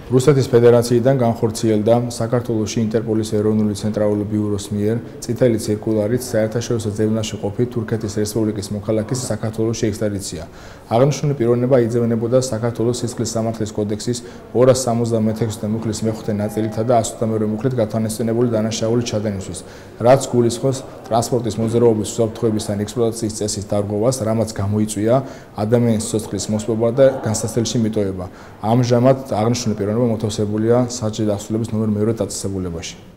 რუსეთის ფედერაციიდან განხორციელდა საქართველოში ინტერპოლის ეროვნული ცენტრალური ბიუროს მიერ წითელი ციρკულარით საერთაშორისო ძებნაში ყოფი თურქეთის რესპუბლიკის მოქალაქის საქართველოში ექსტრადიცია. აღნიშნული პიროვნება იძებნებოდა საქართველოს სისხლის სამართლის კოდექსის 276 მუხლის მეხუთე ნაწილითა და 122 მუხლით გათვალისწინებული დანაშაულის ჩადენისთვის, რაც გულისხმობს ტრანსპორტის მოძრაობის უსაფრთხოების ან ექსპლუატაციის წესის დარღვევას, რამაც გამოიწვია ადამიანის სიცოცხლის მოსპობა და განსაცდელში მიტოვება. ამჟამად აღნიშნული პიროვნება მოთავსებულია საჯარო დასრულების ნომერ 2 დაწესებულებაში.